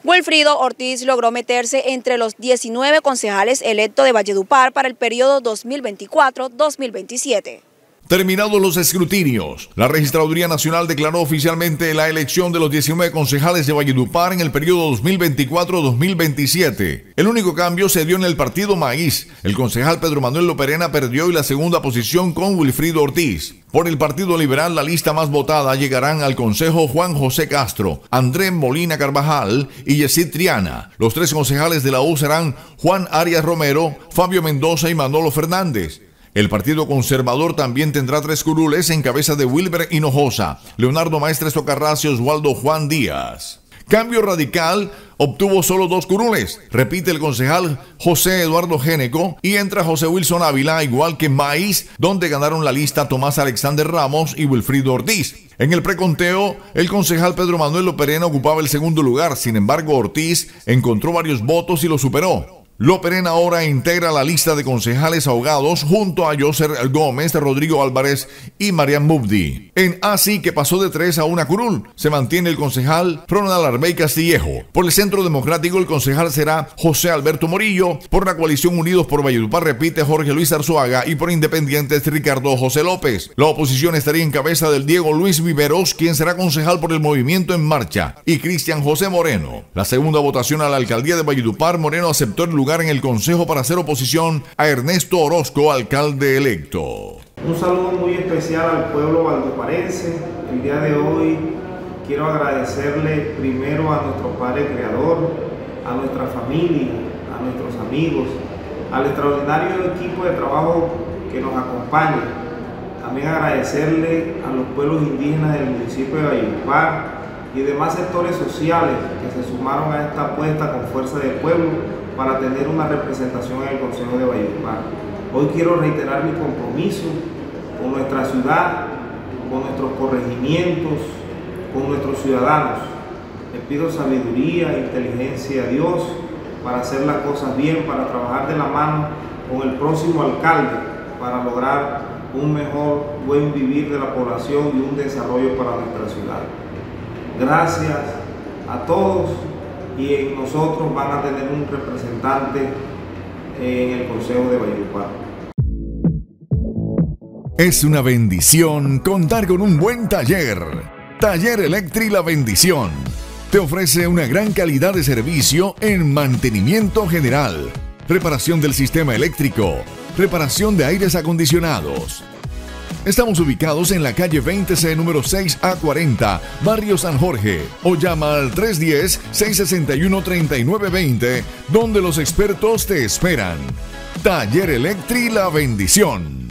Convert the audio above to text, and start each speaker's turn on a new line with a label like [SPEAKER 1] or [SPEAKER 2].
[SPEAKER 1] Wilfrido Ortiz logró meterse entre los 19 concejales electos de Valledupar para el periodo 2024-2027.
[SPEAKER 2] Terminados los escrutinios, la Registraduría Nacional declaró oficialmente la elección de los 19 concejales de Valledupar en el periodo 2024-2027. El único cambio se dio en el partido Maíz. El concejal Pedro Manuel Loperena perdió y la segunda posición con Wilfrido Ortiz. Por el Partido Liberal, la lista más votada llegarán al Consejo Juan José Castro, Andrés Molina Carvajal y Yesid Triana. Los tres concejales de la U serán Juan Arias Romero, Fabio Mendoza y Manolo Fernández. El Partido Conservador también tendrá 3 curules en cabeza de Wilber Hinojosa, Leonardo Maestre Socarrás y Oswaldo Juan Díaz. Cambio Radical obtuvo solo 2 curules, repite el concejal José Eduardo Géneco, y entra José Wilson Ávila, igual que Maíz, donde ganaron la lista Tomás Alexander Ramos y Wilfrido Ortiz. En el preconteo, el concejal Pedro Manuel Loperena ocupaba el segundo lugar, sin embargo Ortiz encontró varios votos y lo superó. Loperena ahora integra la lista de concejales ahogados junto a Yoser Gómez, Rodrigo Álvarez y Marian Mubdi. En Así, que pasó de 3 a 1 curul, se mantiene el concejal Ronald Arbey Castillejo. Por el Centro Democrático, el concejal será José Alberto Morillo. Por la coalición Unidos por Valledupar repite Jorge Luis Arzuaga y por Independientes Ricardo José López. La oposición estaría en cabeza del Diego Luis Viveros, quien será concejal por el Movimiento en Marcha, y Cristian José Moreno. La segunda votación a la alcaldía de Valledupar, Moreno aceptó el lugar en el consejo para hacer oposición a Ernesto Orozco, alcalde electo.
[SPEAKER 3] Un saludo muy especial al pueblo valduparense. El día de hoy quiero agradecerle primero a nuestro Padre Creador, a nuestra familia, a nuestros amigos, al extraordinario equipo de trabajo que nos acompaña. También agradecerle a los pueblos indígenas del municipio de Valledupar y demás sectores sociales que se sumaron a esta apuesta con fuerza del pueblo para tener una representación en el Consejo de Valledupar. Hoy quiero reiterar mi compromiso con nuestra ciudad, con nuestros corregimientos, con nuestros ciudadanos. Les pido sabiduría e inteligencia a Dios para hacer las cosas bien, para trabajar de la mano con el próximo alcalde, para lograr un mejor buen vivir de la población y un desarrollo para nuestra ciudad. Gracias a todos. Y en nosotros van a tener un representante en el Consejo de Valledupar.
[SPEAKER 2] Es una bendición contar con un buen taller. Taller Electri La Bendición te ofrece una gran calidad de servicio en mantenimiento general, reparación del sistema eléctrico, reparación de aires acondicionados. Estamos ubicados en la calle 20C número 6A40, Barrio San Jorge, o llama al 310-661-3920, donde los expertos te esperan. Taller Electri La Bendición.